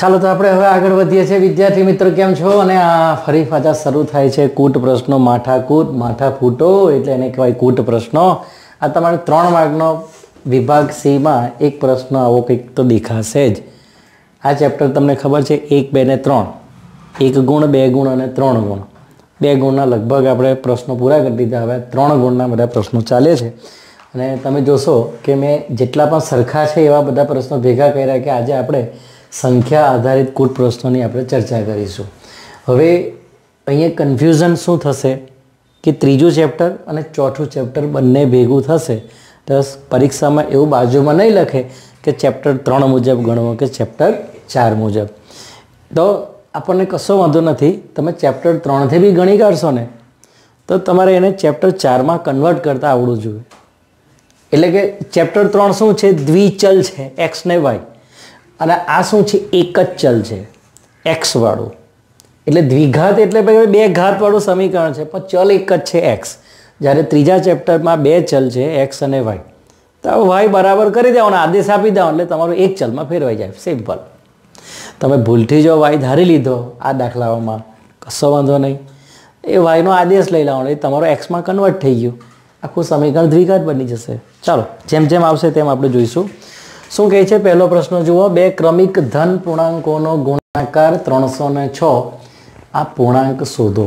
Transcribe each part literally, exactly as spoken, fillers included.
ચાલો તો આપણે હવે આગળ વધીએ છીએ વિદ્યાર્થી મિત્રો, કેમ છો? અને આ ફરી પાછા શરૂ થાય છે કૂટ પ્રશ્નો, માઠાકૂટ માઠા ફૂટો એટલે એને કહેવાય કૂટ પ્રશ્નો. આ તમારે ત્રણ માર્કનો વિભાગ સીમાં એક પ્રશ્ન આવો કંઈક તો દેખાશે જ. આ ચેપ્ટર તમને ખબર છે એક બે ને ત્રણ, એક ગુણ, બે ગુણ અને ત્રણ ગુણ. બે ગુણના લગભગ આપણે પ્રશ્નો પૂરા કરી દીધા, હવે ત્રણ ગુણના બધા પ્રશ્નો ચાલે છે. અને તમે જોશો કે મેં જેટલા પણ સરખા છે એવા બધા પ્રશ્નો ભેગા કર્યા કે આજે આપણે સંખ્યા આધારિત કૂટ પ્રશ્નોની આપણે ચર્ચા કરીશું. હવે અહીંયા કન્ફ્યુઝન શું થશે કે ત્રીજું ચેપ્ટર અને ચોથું ચેપ્ટર બંને ભેગું થશે તો પરીક્ષામાં એવું બાજુમાં નહીં લખે કે ચેપ્ટર ત્રણ મુજબ ગણવો કે ચેપ્ટર ચાર મુજબ. તો આપણને કશો વાંધો નથી, તમે ચેપ્ટર ત્રણથી બી ગણી કાઢશો ને તો તમારે એને ચેપ્ટર ચારમાં કન્વર્ટ કરતાં આવડવું જોઈએ. એટલે કે ચેપ્ટર ત્રણ શું છે? દ્વિચલ છે, એક્સ ને વાય. અને આ શું છે? એક જ ચલ છે, એક્સ વાળું. એટલે દ્વિઘાત એટલે બે ઘાતવાળું સમીકરણ છે પણ ચલ એક જ છે, એક્સ. જ્યારે ત્રીજા ચેપ્ટરમાં બે ચલ છે, એક્સ અને વાય. તો વાય બરાબર કરી દેવાનો, આદેશ આપી દેવાનો એટલે તમારું એક ચલમાં ફેરવાઈ જાય. સિમ્પલ. તમે ભૂલથી જો વાય ધારી લીધો આ દાખલાઓમાં કશો વાંધો નહીં, એ વાયનો આદેશ લઈ લેવાનો એ તમારો એક્સમાં કન્વર્ટ થઈ ગયું, આખું સમીકરણ દ્વિઘાત બની જશે. ચાલો જેમ જેમ આવશે તેમ આપણે જોઈશું. શું કહે છે પહેલો પ્રશ્ન જુઓ, બે ક્રમિક ધન પૂર્ણાંકોનો ગુણાકાર ત્રણસો ને છ, આ પૂર્ણાંક શોધો.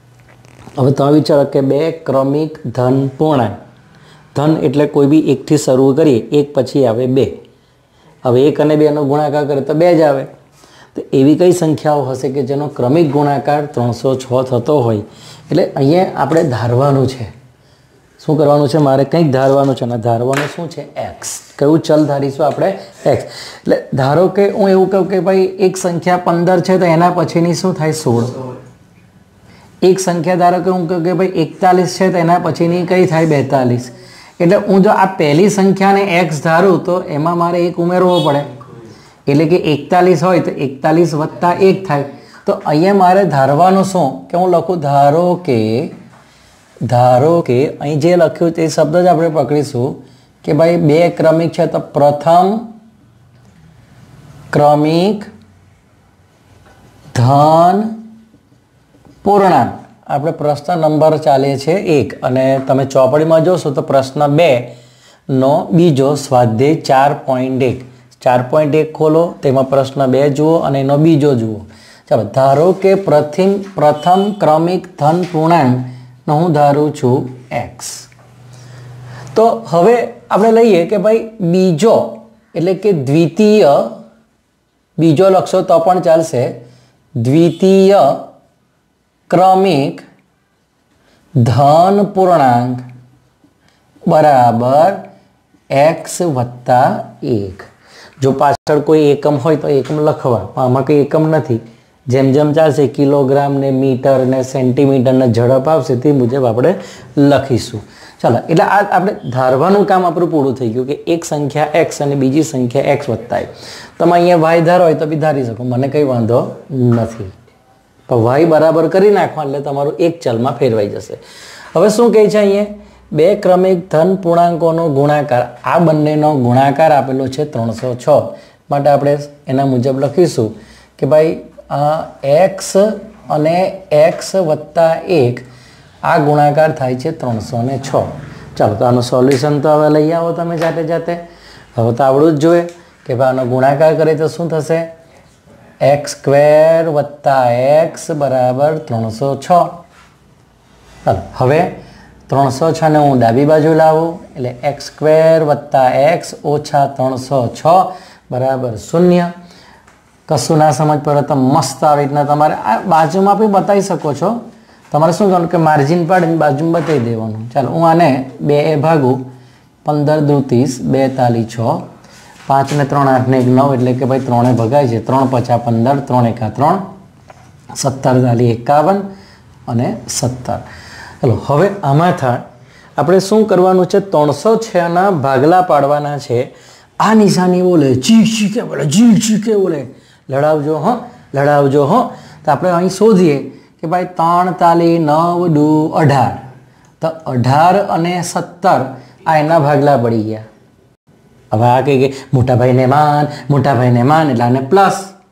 હવે તમે વિચારો કે બે ક્રમિક ધન પૂર્ણાંક, ધન એટલે કોઈ બી એકથી શરૂ કરીએ, એક પછી આવે બે. હવે એક અને બેનો ગુણાકાર કરે તો બે જ આવે. તો એવી કઈ સંખ્યાઓ હશે કે જેનો ક્રમિક ગુણાકાર ત્રણસો છ થતો હોય? એટલે અહીંયા આપણે ધારવાનું છે. શું કરવાનું છે? મારે કંઈક ધારવાનું છે અને ધારવાનું શું છે? એક્સ. કયું ચલ ધારીશું આપણે? એક્સ. એટલે ધારો કે હું એવું કહું કે ભાઈ એક સંખ્યા પંદર છે તો એના પછીની શું થાય? સોળ. એક સંખ્યા ધારો કે હું કહું કે ભાઈ એકતાલીસ છે તો એના પછીની કઈ થાય? બેતાલીસ. એટલે હું જો આ પહેલી સંખ્યાને એક્સ ધારું તો એમાં મારે એક ઉમેરવો પડે. એટલે કે એકતાલીસ હોય તો એકતાલીસ વત્તા એક થાય. તો અહીંયા મારે ધારવાનું શું કે હું લખું ધારો કે ધારો કે અહીં જે લખ્યું તે શબ્દ જ આપણે પકડીશું કે ભાઈ બે ક્રમિક છે તો પ્રથમ ક્રમિક ધન પૂર્ણાંક. આપણે પ્રશ્ન નંબર ચાલે છે એક અને તમે ચોપડીમાં જોશો તો પ્રશ્ન બે નો બીજો સ્વાધ્યાય ચાર પોઈન્ટ એક ચાર પોઈન્ટ એક ખોલો, તેમાં પ્રશ્ન બે જુઓ અને એનો બીજો જુઓ. ચાલો ધારો કે પ્રથમ પ્રથમ ક્રમિક ધન પૂર્ણાંક હું ધારું છું એક્સ. તો હવે આપણે લઈએ કે ભાઈ બીજો એટલે કે દ્વિતીય, બીજો લખશો તો પણ ચાલશે, દ્વિતીય ક્રમિક ધન પૂર્ણાંક બરાબર એક્સ વત્તા એક. જો પાછળ કોઈ એકમ હોય તો એકમ લખવા, આમાં કંઈ એકમ નથી. જેમ જેમ ચાલશે કિલોગ્રામ ને મીટર ને સેન્ટીમીટર ને ઝડપ આવશે તે મુજબ આપણે લખીશું. ચાલો એટલે આ આપણે ધારવાનું કામ આપણું પૂરું થઈ ગયું કે એક સંખ્યા એક્સ અને બીજી સંખ્યા એક્સ વત્તા એક. તમે અહીંયા વાય ધારો હોય તો બી ધારી શકો, મને કંઈ વાંધો નથી. પણ વાય બરાબર કરી નાખવા એટલે તમારું એક ચલમાં ફેરવાઈ જશે. હવે શું કહે છે અહીંયા? બે ક્રમિક ધન પૂર્ણાંકોનો ગુણાકાર, આ બંનેનો ગુણાકાર આપેલો છે ત્રણસો છ. માટે આપણે એના મુજબ લખીશું કે ભાઈ એક્સ અને એક્સ વત્તા એક આ ગુણાકાર થાય છે ત્રણસો ને છ. ચાલો તો આનું સોલ્યુશન તો હવે લઈ આવો તમે જાતે જાતે. હવે તો આવડું જ જોઈએ કે ભાઈ આનો ગુણાકાર કરે તો શું થશે? એક્સ સ્ક્વેર વત્તા એક્સ બરાબર ત્રણસો છ. ચાલો હવે ત્રણસો છ ને હું ડાબી બાજુ લાવું એટલે એક્સ સ્ક્વેર વત્તા એક્સ ઓછા ત્રણસો છ બરાબર શૂન્ય. કશું ના સમજ પડે તો મસ્ત આવી રીતના તમારે આ બાજુમાં બી બતાવી શકો છો. તમારે શું કરવાનું કે માર્જિન પાડીને બાજુમાં બતાવી દેવાનું. ચાલો હું આને બે એ ભાગું, પંદર દુ ત્રીસ, બેતાલીસ છ, પાંચ ને ત્રણ આઠ ને એક નવ એટલે કે ભાઈ ત્રણે ભગાય છે. ત્રણ પચાસ પંદર, ત્રણ એકા ત્રણ, સત્તર તાલી એકાવન અને સત્તર. ચાલો હવે આમાં થાય આપણે શું કરવાનું છે? ત્રણસો છના ભાગલા પાડવાના છે. આ નિશાની બોલે ચીક ચીકે બોલે, ચીક ચીકે બોલે, લડાવજો હો, લડાવજો હો. તો આપણે અહીં શોધીએ કે ભાઈ ત્રણ તાલી નવ દુ અઢાર, તો અઢાર અને સત્તર આ એના ભાગલા પડી ગયા. હવે આ કહે કે મોટા ભાઈને માન, મોટા ભાઈને માન એટલે આને પ્લસ,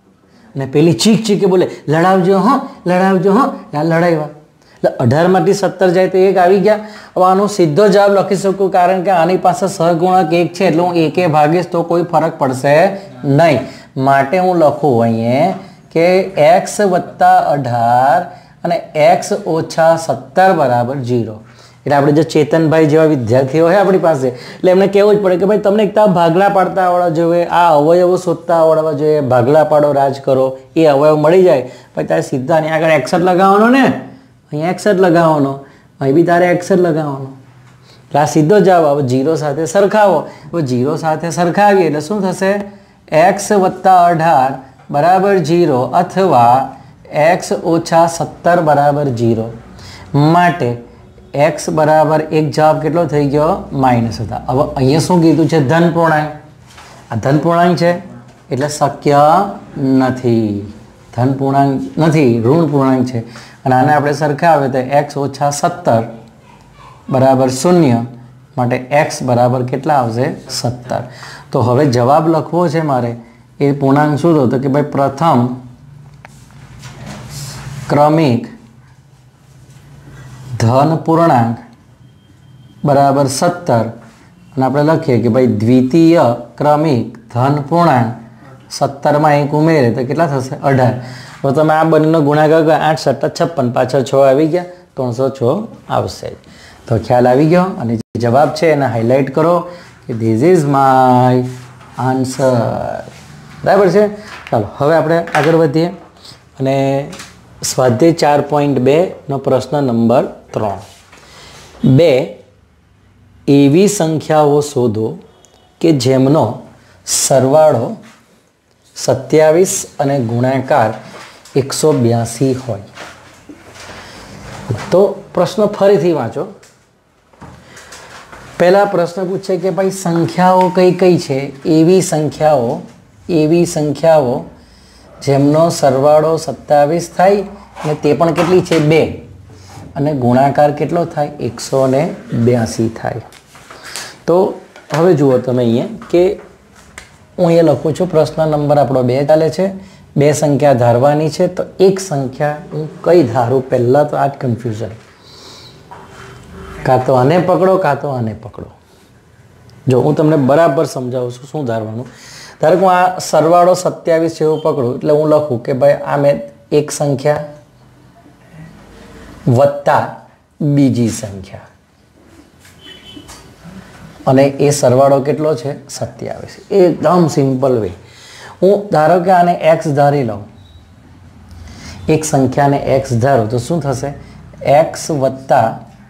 અને પેલી ચીક ચીકે બોલે લડાવજો હો લડાવજો હો, લડાવ્યા એટલે અઢારમાંથી સત્તર જાય તો એક આવી ગયા. હવે આનો સીધો જવાબ લખી શકું કારણ કે આની પાસે સહગુણક એક છે એટલે હું એકે ભાગીશ તો કોઈ ફરક પડશે નહીં. માટે હું લખું અહીંયા કે એક્સ વત્તા અઢાર અને એક્સ ઓછા સત્તર બરાબર જીરો. એટલે આપણે જે ચેતનભાઈ જેવા વિદ્યાર્થીઓ હોય આપણી પાસે એટલે એમને કહેવું જ પડે કે ભાઈ તમને એક તો ભાગલા પાડતા આવડવા જોઈએ, આ અવયવો શોધતા આવડવા જોઈએ, ભાગલા પાડો રાજ કરો, એ અવયવ મળી જાય પછી તારે સીધા અહીં આગળ એક્સ જ લગાવવાનો ને, અહીંયા એક્સ જ લગાવવાનો, અહીં બી તારે એક્સ જ લગાવવાનો. એટલે આ સીધો જવાબ હવે જીરો સાથે સરખાવો. હવે જીરો સાથે સરખાવીએ એટલે શું થશે? એક્સ વત્તા અઢાર બરાબર જીરો અથવા એક્સ ઓછા સત્તર બરાબર જીરો. માટે એક્સ બરાબર એક જવાબ કેટલો થઈ ગયો? માઇનસ હતા. હવે અહીંયા શું કીધું છે? ધન પૂર્ણાંક. આ ધન પૂર્ણાંક છે એટલે શક્ય નથી, ધન પૂર્ણાંક નથી, ઋણ પૂર્ણાંક છે. અને આને આપણે સરખાવે તો એક્સ ઓછા સત્તર બરાબર શૂન્ય. માટે એક્સ બરાબર કેટલા આવશે? સત્તર. તો હવે જવાબ લખવો છે મારે, એ પૂર્ણાંક શું થતો કે ભાઈ પ્રથમ ક્રમિક ધન પૂર્ણાંક બરાબર સત્તર અને આપણે લખીએ કે ભાઈ દ્વિતીય ક્રમિક ધન પૂર્ણાંક સત્તરમાં એક ઉમેરે તો કેટલા થશે? અઢાર. તો તમે આ બંનેનો ગુણાકાર કરો, આઠ સત્તર છપ્પન, પાછળ છ આવી ગયા, ત્રણસો છ આવશે. તો ખ્યાલ આવી ગયો. અને જે જવાબ છે એને હાઇલાઇટ કરો કે ધીસ ઇઝ માય આન્સર. બરાબર છે. ચાલો હવે આપણે આગળ વધીએ અને સ્વાધ્યાય ચાર પોઈન્ટ બે નો પ્રશ્ન નંબર ત્રણ. બે એવી સંખ્યાઓ શોધો કે જેમનો સરવાળો સત્યાવીસ અને ગુણાકાર એકસો બ્યાસી હોય. તો પ્રશ્ન ફરીથી વાંચો. પહેલા પ્રશ્ન પૂછે કે ભાઈ સંખ્યાઓ કઈ કઈ છે? એવી સંખ્યાઓ એવી સંખ્યાઓ જેમનો સરવાળો સત્યાવીસ થાય અને તે પણ કેટલી છે? બે. અને ગુણાકાર કેટલો થાય? એકસો ને બ્યાસી થાય. તો હવે જુઓ તમે અહીંયા કે હું અહીંયા લખું છું પ્રશ્ન નંબર આપણો બે ચાલે છે. બે સંખ્યા ધારવાની છે તો એક સંખ્યા હું કઈ ધારું? પહેલાં તો આ જ કન્ફ્યુઝન. કાં તો આને પકડો કાં તો આને પકડો. જો હું તમને બરાબર સમજાવું છું શું ધારવાનું. ધારો કે હું આ સરવાળો સત્યાવીસ છે એવું પકડું એટલે હું લખું કે ભાઈ આ મેં એક સંખ્યા વત્તા બીજી સંખ્યા અને એ સરવાળો કેટલો છે? સત્યાવીસ. એકદમ સિમ્પલ વે. હું ધારો કે આને એક્સ ધારી લઉં, એક સંખ્યાને એક્સ ધારો તો શું થશે? એક્સ વત્તા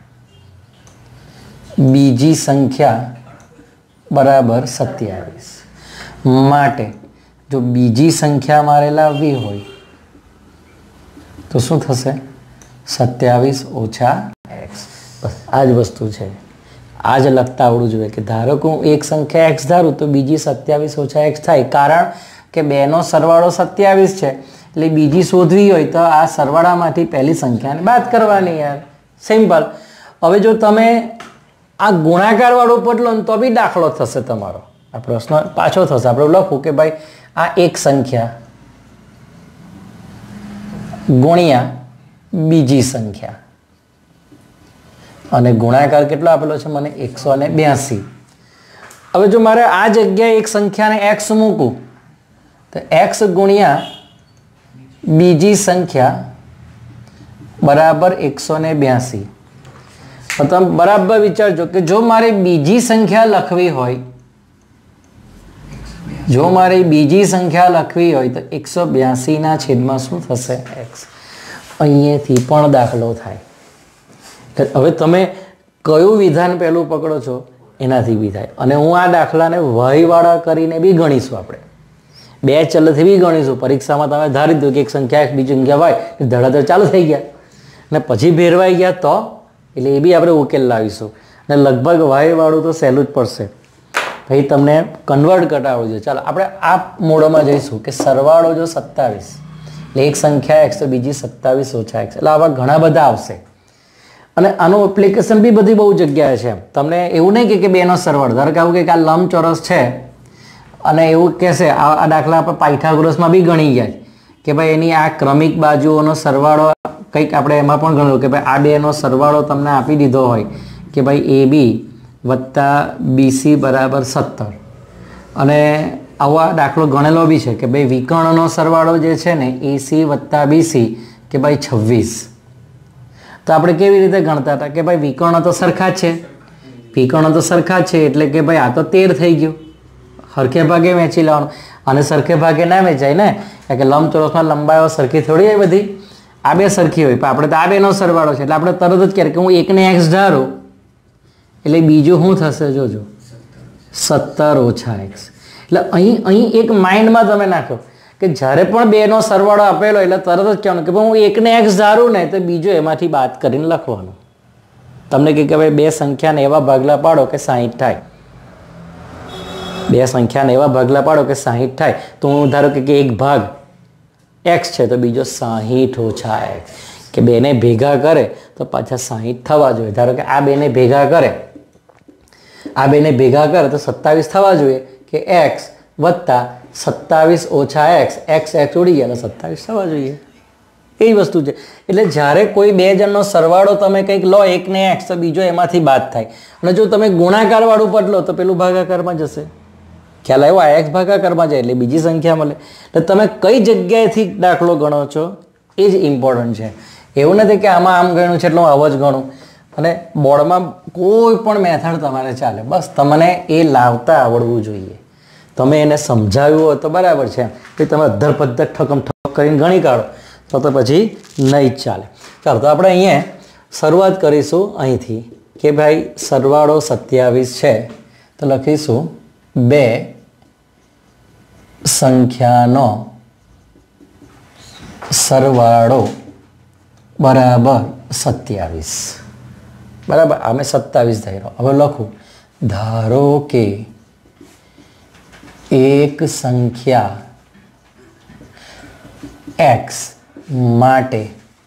બીજી સંખ્યા બરાબર સત્યાવીસ. માટે જો બીજી સંખ્યા મારે લાવવી હોય તો શું થશે? સત્યાવીસ ઓછા એક્સ. બસ આ જ વસ્તુ છે. આ જ લખતા આવડવું જોઈએ કે ધારો કે હું એક સંખ્યા એક્સ ધારું તો બીજી સત્યાવીસ ઓછા એક્સ થાય. કારણ કે બેનો સરવાળો સત્યાવીસ છે એટલે બીજી શોધવી હોય તો આ સરવાળામાંથી પહેલી સંખ્યાને બાદ કરવાની. યાર સિમ્પલ. હવે જો તમે આ ગુણાકારવાળું પટલો ને તો બી દાખલો થશે તમારો. આ પ્રશ્ન પાછો થશે. આપણે લખું કે ભાઈ આ એક સંખ્યા ગુણ્યા બીજી સંખ્યા અને ગુણાકાર કેટલો આપેલો છે મને? એકસો ને બ્યાસી. હવે જો મારે આ જગ્યાએ એક સંખ્યાને એક્સ મૂકું તો એક્સ ગુણ્યા બીજી સંખ્યા બરાબર એકસો ને બ્યાસી. તો તમે બરાબર વિચારજો કે જો મારે બીજી સંખ્યા લખવી હોય જો મારે બીજી સંખ્યા લખવી હોય તો એકસો બ્યાસી ના છેદમાં શું થશે? એક્સ. અહીંયાથી પણ દાખલો થાય. હવે તમે કયું વિધાન પહેલું પકડો છો એનાથી બી થાય. અને હું આ દાખલાને વહીવાળા કરીને બી ગણીશું. આપણે બે ચલથી બી ગણીશું. પરીક્ષામાં તમે ધારી દો કે એક સંખ્યા એક બીજી સંખ્યા હોય ધડાધડ ચાલુ થઈ ગયા અને પછી ભેરવાઈ ગયા તો એટલે એ બી આપણે ઉકેલ લાવીશું. અને લગભગ વાયવાળું તો સહેલું જ પડશે. ભાઈ તમને કન્વર્ટ કરાવવું જોઈએ. ચાલો આપણે આ મોડમાં જઈશું કે સરવાળો જો સત્તાવીસ એટલે એક સંખ્યા એક્સ તો બીજી સત્તાવીસ ઓછા એક્સ એટલે આવા ઘણા બધા આવશે. અને આનું એપ્લિકેશન બી બધી બહુ જગ્યાએ છે. તમને એવું નહીં કે બેનો સરવાળો ધારો કે આવું કે આ લંબચોરસ છે અને એવું કહેશે આ દાખલા આપણે પાયથાગોરસમાં બી ગણી ગયા કે ભાઈ એની આ ક્રમિક બાજુઓનો સરવાળો કંઈક આપણે એમાં પણ ગણ્યું કે ભાઈ આ બેનો સરવાળો તમને આપી દીધો હોય કે ભાઈ એ બી વત્તા બીસી બરાબર સત્તર, અને આવા દાખલો ગણેલો બી છે કે ભાઈ વિકર્ણનો સરવાળો જે છે ને એસી વત્તા બીસી કે ભાઈ છવ્વીસ. તો આપણે કેવી રીતે ગણતા હતા કે ભાઈ વિકર્ણ તો સરખા જ છે, વિકર્ણ તો સરખા જ છે એટલે કે ભાઈ આ તો તેર થઈ ગયું, સરખે ભાગે વેચી લેવાનું. અને સરખે ભાગે ના વેચાય ને, કારણ કે લંબચોરસમાં લંબાઈઓ સરખી થોડી હોય બધી, આ બે સરખી હોય, પણ આપણે તો આ બેનો સરવાળો છે એટલે આપણે તરત જ કહીએ કે હું એકને એક્સ ધારું એટલે બીજું શું થશે જોજો, સત્તર ઓછા એક્સ. એટલે અહીં અહીં એક માઇન્ડમાં તમે નાખો કે જ્યારે પણ બેનો સરવાળો આપેલો એટલે તરત જ કહેવાનું કે હું એકને એક્સ ધારું ને તો બીજો એમાંથી બાદ કરીને લખવાનું. તમને કહે કે ભાઈ બે સંખ્યાને એવા ભાગલા પાડો કે સાહીઠ થાય, બે સંખ્યાને એવા ભાગલા પાડો કે સાહીઠ થાય, તો હું ધારો કે એક ભાગ એક્સ છે તો બીજો સાહીઠ ઓછા એક્સ, કે બેને ભેગા કરે તો પાછા સાહીઠ થવા જોઈએ. ધારો કે આ બેને ભેગા કરે, આ બેને ભેગા કરે તો સત્તાવીસ થવા જોઈએ કે એક્સ વત્તા સત્તાવીસ ઓછા એક્સ, એક્સ એક્સ ઉડી ગયા એટલે સત્તાવીસ થવા જોઈએ. એ જ વસ્તુ છે. એટલે જ્યારે કોઈ બે જણનો સરવાળો તમે કંઈક લો એકને એક્સ તો બીજો એમાંથી બાદ થાય, અને જો તમે ગુણાકારવાળું પદ લો તો પેલું ભાગાકારમાં જશે. ખ્યાલ આવ્યો? આ એક્સ ભાગાકારમાં જાય એટલે બીજી સંખ્યા મળે. એટલે તમે કઈ જગ્યાએથી દાખલો ગણો છો એ જ ઇમ્પોર્ટન્ટ છે. એવું નથી કે આમાં આમ ગણ્યું છે એટલે હું આવો જ ગણું. અને બોર્ડમાં કોઈ પણ મેથડ તમારે ચાલે, બસ તમને એ લાવતા આવડવું જોઈએ. તમે એને સમજાવ્યું હોય તો બરાબર છે, કે તમે અધર પદ્ધત ઠકમ ઠક કરીને ગણી કાઢો તો તો પછી નહીં જ ચાલે. ચાલો તો આપણે અહીંયા શરૂઆત કરીશું અહીંથી કે ભાઈ સરવાળો સત્યાવીસ છે તો લખીશું બે સંખ્યાનો સરવાળો બરાબર સત્યાવીસ. બરાબર, અમે સત્તાવીસ ધાર્યો. હવે લખું, ધારો કે એક સંખ્યા એક્સ માટે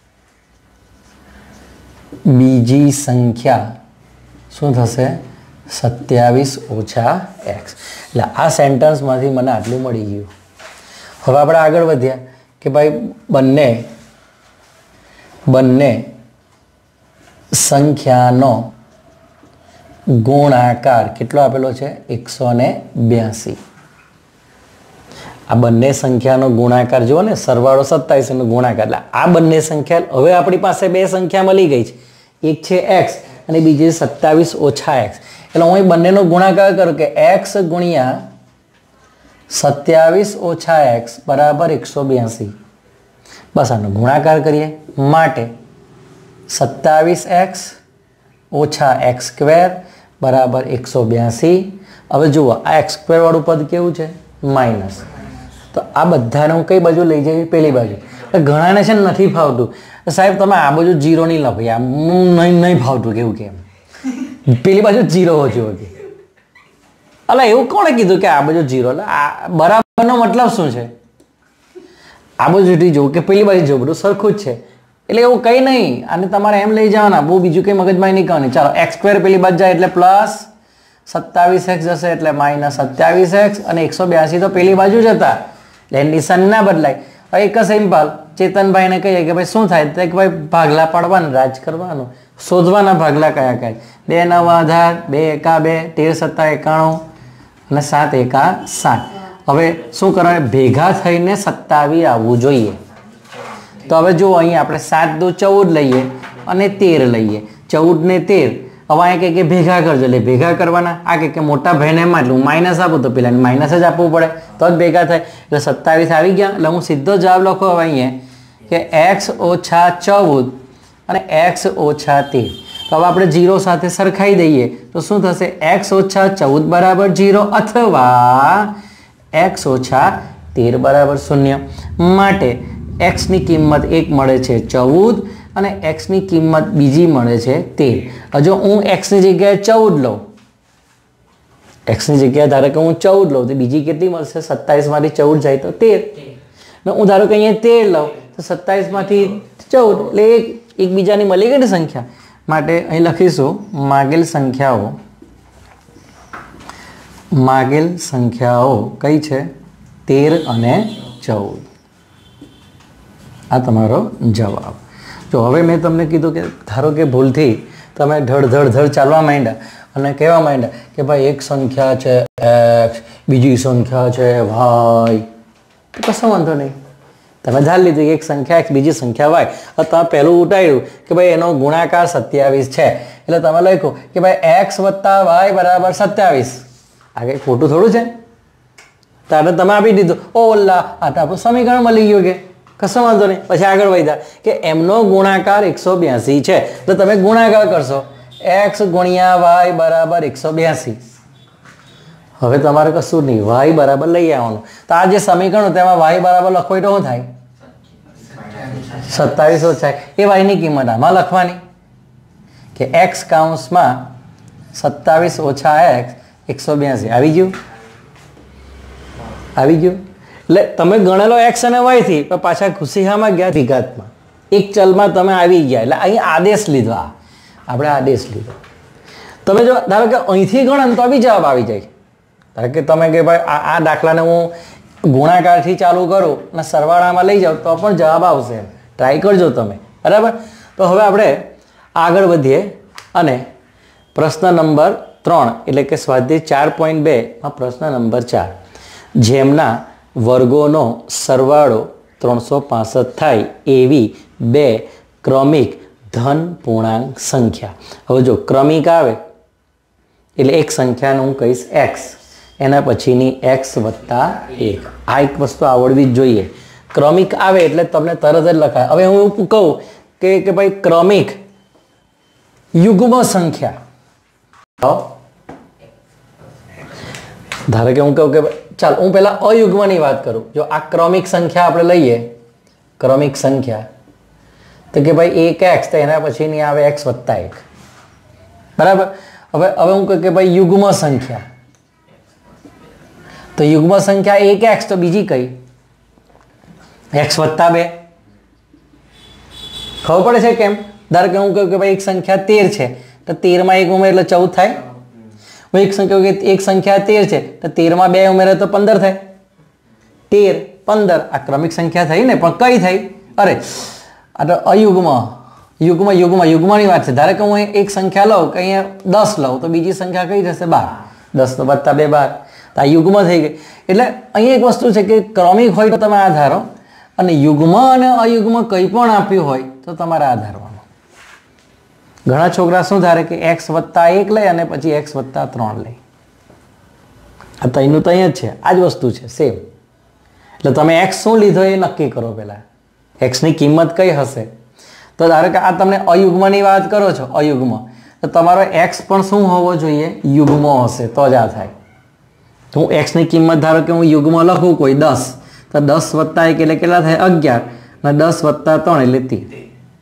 બીજી સંખ્યા શું થશે? સત્યાવીસ ઓછા એક્સ. એટલે આ સેન્ટન્સમાંથી મને આટલું મળી ગયું. હવે આપણે આગળ વધ્યા કે ભાઈ બંને બંને સંખ્યાનો ગુણાકાર કેટલો આપેલો છે? એકસો ને બ્યાસી. આ બંને સંખ્યાનો ગુણાકાર જુઓ ને, સરવાળો સત્તાવીસ નો ગુણાકાર. એટલે આ બંને સંખ્યા, હવે આપણી પાસે બે સંખ્યા મળી ગઈ છે, એક છે એક્સ અને બીજી સત્તાવીસ ઓછા એક્સ. એટલે હું બંનેનો ગુણાકાર કરું કે એક્સ ગુણ્યા સત્યાવીસ ઓછા એક્સ બરાબર એકસો બ્યાસી. બસ આનો ગુણાકાર કરીએ માટે સત્તાવીસ એક્સ ઓછા એક્સ સ્ક્વેર બરાબર એકસો બ્યાસી. હવે જુઓ આ એક્સ સ્ક્વેર વાળું પદ કેવું છે? માઇનસ. તો આ બધાને હું કઈ બાજુ લઈ જઈએ? પેલી બાજુ. ઘણાને છે ને નથી ફાવતું, સાહેબ તમે આ બાજુ જીરો નહીં લખો, આમ નહીં નહીં ફાવતું કેવું કેમ, પેલી બાજુ જીરો હોજો. અલા એવું કોણે કીધું કે આ બાજુ જીરો? એટલે આ બરાબરનો મતલબ શું છે? આ બાજુ જવું કે પેલી બાજુ જવું, બધું સરખું જ છે. એટલે એવું કંઈ નહીં, અને તમારે એમ લઈ જવાના, બહુ બીજું કંઈ મગજમાં નહીં કરવાની. ચાલો એક્સ સ્ક્વેર પેલી બાજુ જાય એટલે પ્લસ સત્તાવીસ એક્સ જશે એટલે માઇનસ સત્યાવીસ એક્સ, અને એકસો બ્યાસી તો પેલી બાજુ જ હતા એટલે નિશાન ના બદલાય. હવે એક જ સિમ્પલ ચેતનભાઈને કહીએ કે ભાઈ શું થાય તો કે ભાઈ ભાગલા પાડવાનું, રાજ કરવાનું, શોધવાના ભાગલા કયા કયા. બે નવ આધાર, બે એકા બે, તેર સત્તા એકાણું અને સાત એકા સાત. હવે શું કરવાનું? ભેગા થઈને સત્તાવી આવવું જોઈએ. તો હવે જુઓ અહીં આપણે સાત દો ચૌદ લઈએ અને તેર લઈએ, ચૌદ ને તેર. હવે અહીંયા કંઈક કે ભેગા કરજો એટલે ભેગા કરવાના. આ કંઈક કે મોટા ભાઈને એમાં એટલે હું માઇનસ આપું તો પેલા માઇનસ જ આપવું પડે તો જ ભેગા થાય. એટલે સત્તાવીસ આવી ગયા. એટલે હું સીધો જવાબ લખો હવે અહીંયા કે એક્સ ઓછા ચૌદ અને એક્સ ઓછા તેર. તો હવે આપણે જીરો સાથે સરખાઈ દઈએ તો શું થશે? એક્સ ઓછા ચૌદ બરાબર જીરો અથવા એક્સ ઓછા તેર બરાબર શૂન્ય. માટે એક્સની કિંમત એક મળે છે ચૌદ અને એક્સની કિંમત બીજી મળે છે તેર. જો હું એક્સની જગ્યાએ ચૌદ લઉં, એક્સની જગ્યાએ ધારો કે હું ચૌદ લઉં તો બીજી કેટલી મળશે? સત્તાવીસ માંથી ચૌદ જાય તો તેર. હું ધારો કે અહીંયા તેર લઉં તો સત્તાવીસ માંથી ચૌદ એટલે એક એકબીજાની મળી ગઈ ને સંખ્યા. માટે અહીં લખીશું માગેલ સંખ્યાઓ માગેલ સંખ્યાઓ કઈ છે? તેર અને ચૌદ. આ તમારો જવાબ. જો હવે મેં તમને કીધું કે ધારો કે ભૂલથી તમે ધડ ધડ ધડ ચાલવા માંડ્યા અને કહેવા માંડ્યા કે ભાઈ એક સંખ્યા છે એક્સ, બીજી સંખ્યા છે વાય, તો કશો વાંધો નહીં. તમે ધારી લીધું કે એક સંખ્યા એક્સ, બીજી સંખ્યા વાય. હવે તમે પહેલું ઉઠાવ્યું કે ભાઈ એનો ગુણાકાર સત્યાવીસ છે, એટલે તમે લખ્યું કે ભાઈ એક્સ વત્તા વાય બરાબર સત્યાવીસ. આ કંઈ ખોટું થોડું છે? ત્યારે તમે આપી દીધું, ઓલા આ તો આપણું સમીકરણ મળી ગયું કે કશો વાંધો નહીં. પછી આગળ વધ્યા કે એમનો ગુણાકાર એકસો બ્યાસી છે, તો તમે ગુણાકાર કરશો એક્સ ગુણ્યા વાય બરાબર એકસો બ્યાસી. હવે તમારે કશું નહીં, વાય બરાબર લઈ આવવાનું. તો આ જે સમીકરણ તેમાં વાય બરાબર લખો તો શું થાય? સત્તાવીસ ઓછા એ વાયની કિંમત આમાં લખવાની કે એક્સ કાઉન્સમાં સત્તાવીસ ઓછા એક્સ એકસો બ્યાસી. આવી ગયું? આવી ગયું? એટલે તમે ગણેલો એક્સ અને વાય થી પણ પાછા ખુશીહામાં ગયા વિઘાતમાં, એક ચલમાં તમે આવી ગયા. એટલે અહીં આદેશ લીધો, આ આપણે આદેશ લીધો. તમે જો ધારો કે અહીંથી ગણો તો બી જવાબ આવી જાય. ધારો કે તમે કે ભાઈ આ આ દાખલાને હું ગુણાકારથી ચાલુ કરું અને સરવાળામાં લઈ જાઉં તો પણ જવાબ આવશે. ટ્રાય કરજો તમે, બરાબર? તો હવે આપણે આગળ વધીએ અને પ્રશ્ન નંબર ત્રણ એટલે કે સ્વાધ્યાય ચાર પોઈન્ટ બેમાં પ્રશ્ન નંબર ચાર, જેમના વર્ગોનો સરવાળો ત્રણસો પાસઠ થાય એવી બે ક્રમિક ધન પૂર્ણાંક સંખ્યા. હવે જો ક્રમિક આવે એટલે એક સંખ્યાનું હું કહીશ એક્સ, એના પછીની એક્સ વત્તા એક. આ એક વસ્તુ આવડવી જ જોઈએ. ક્રમિક આવે એટલે તમને તરત જ લખાય. હવે હું એવું કહું કે કે ભાઈ ક્રમિક યુગ્મ સંખ્યા, ધારો કે હું કહું કે ચાલ હું પહેલા અયુગ્મની વાત કરું. જો આ ક્રમિક સંખ્યા આપણે લઈએ, ક્રમિક સંખ્યા તો કે ભાઈ એક એક્સ તો એના પછીની આવે એક્સ વત્તા એક, બરાબર? હવે હવે હું કહું કે ભાઈ યુગ્મ સંખ્યા, તો યુગ્મ સંખ્યા એક એક્સ તો બીજી કઈ એક્સ વત્તા બે. ખબર પડે છે કેમ? ધારો કે હું કહું કે ભાઈ એક સંખ્યા તેર છે તો તેરમાં એક ઉમેર એટલે ચૌદ થાય. એક સંખ્યા એક સંખ્યા તેર છે તો તેરમાં બે ઉમેરે તો પંદર થાય. તેર પંદર આ ક્રમિક સંખ્યા થઈ ને, પણ કઈ થઈ? અરે આ તો અયુગ્મ, યુગ્મ યુગ્મ યુગ્મની વાત છે. ધારો કે હું એક સંખ્યા લઉં કે અહીંયા દસ લઉં તો બીજી સંખ્યા કઈ થશે? બાર. દસ તો વત્તા બે બાર, તો આ યુગ્મ થઈ ગઈ. એટલે અહીંયા એક વસ્તુ છે કે ક્રમિક હોય તો તમે આ ધારો, અને યુગ્મ અને અયુગ્મ કંઈ પણ આપ્યું હોય તો તમારે આ ધારવાનું. ઘણા છોકરા શું ધારે કે એક્સ વત્તા એક લે અને પછી એક્સ વત્તા ત્રણ લે. આ તઈનું તઈ જ છે, આ જ વસ્તુ છે સેમ. એટલે તમે એક્સ શું લીધો એ નક્કી કરો પહેલાં, એક્સની કિંમત કઈ હશે. તો ધારો કે આ તમને અયુગ્મની વાત કરો છો, અયુગ્મ, તો તમારો એક્સ પણ શું હોવો જોઈએ? યુગ્મ હશે તો જ આ થાય. તો હું એક્સની કિંમત ધારો કે હું યુગ્મ લખું કોઈ દસ, તો દસ વત્તા એક એટલે કેટલા થાય? અગિયાર. અને દસ વત્તા ત્રણ એટલે તેર.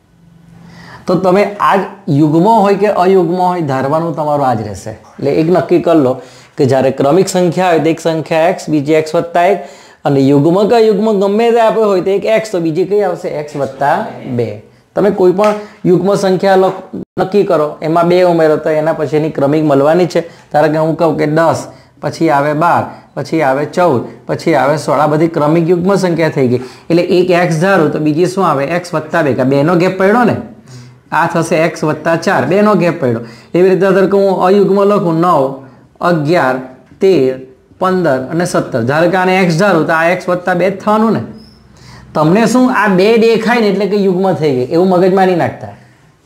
તો તમે આ યુગ્મ હોય કે અયુગ્મ હોય ધારવાનું તમારું આ જ રહેશે. એટલે એક નક્કી કરી લો કે જ્યારે ક્રમિક સંખ્યા હોય તો એક સંખ્યા એક્સ, બીજી એક્સ વત્તા એક, અને યુગ્મ કે યુગ્મ ગમે તે આપ્યો હોય તો એક એક્સ તો બીજી કઈ આવશે? એક્સ વત્તા બે. તમે કોઈ પણ યુગ્મ સંખ્યા નક્કી કરો, એમાં બે ઉમેરો તો એના પછીની ક્રમિક મળવાની છે. ધારો કે હું કહું કે દસ, પછી આવે બાર, પછી આવે ચૌદ, પછી આવે સોળ. આ બધી ક્રમિક યુગ્મ સંખ્યા થઈ ગઈ. એટલે એક એક્સ ધારું તો બીજી શું આવે? એક્સ વત્તા બે. બે નો ગેપ પડ્યો ને, આ થશે એક્સ વત્તા ચાર, બે નો ગેપ પડ્યો. એવી રીતે ધારો કે હું અયુગ્મ લખું નવ, અગિયાર, તેર, પંદર અને સત્તર. ધારો કે આને એક્સ ધારું તો આ એક્સ વત્તા બે જ થવાનું ને. તમને શું આ બે દેખાય ને એટલે કે યુગ્મ થઈ ગઈ એવું મગજમાં નહીં નાખતા.